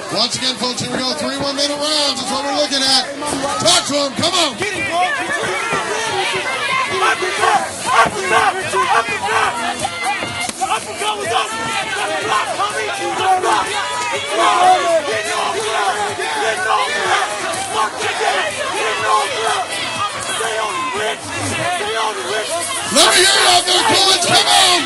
Once again, folks, here we go. 3 1-minute rounds. That's what we're looking at. Talk to him. Come on. Let me hear you out there, Coolidge. Come on.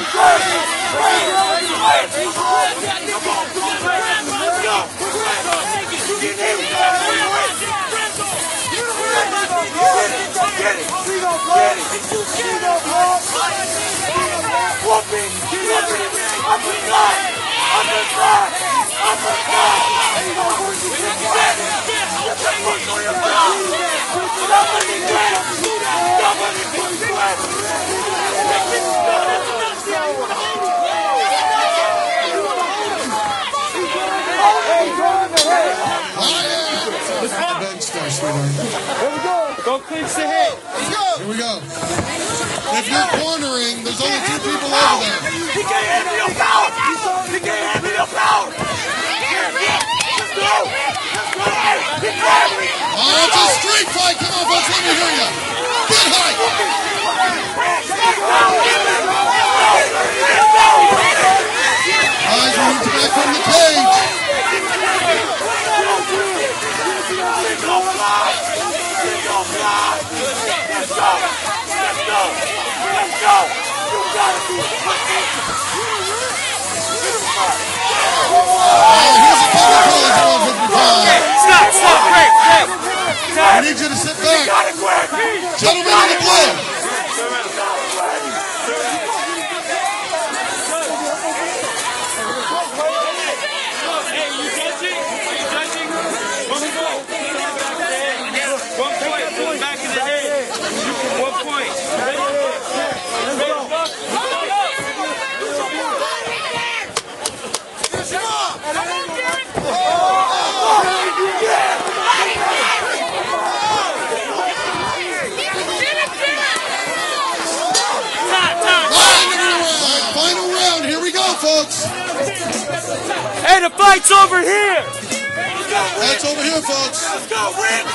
Here we go. Go clinch the hit. Let's go. Here we go. If you're cornering, there's only 2 people over there. He can't handle your power. He can't handle your power. Let's go. Oh, it's a street fight. Come on, folks. Let me hear you. Get high. Guys, we need to back from the cage. Stop, break. I need you to sit back. Gentlemen in the blue. Folks. Hey, the fight's over here. Fight's over here, folks. Let's go, Rick.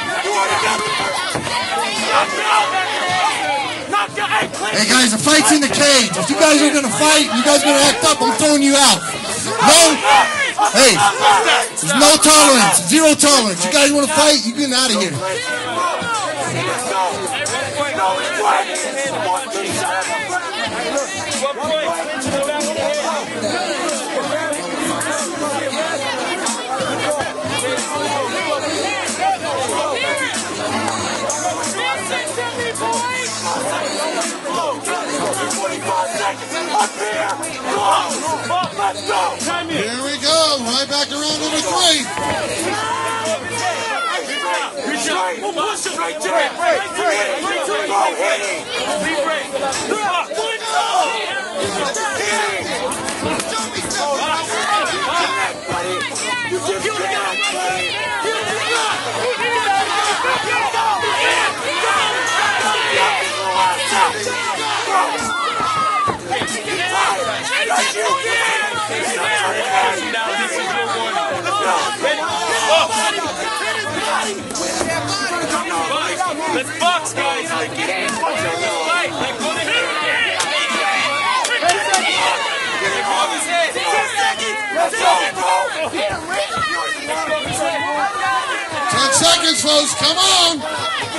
Hey guys, the fight's in the cage. If you guys are gonna fight, you guys are gonna act up, I'm throwing you out. No, hey, there's no tolerance, 0 tolerance. You guys wanna fight, you get out of here. Here we go, right back around number 3. Let's box, guys. Let's fight. Let's go to him. 10 seconds, folks. Come on.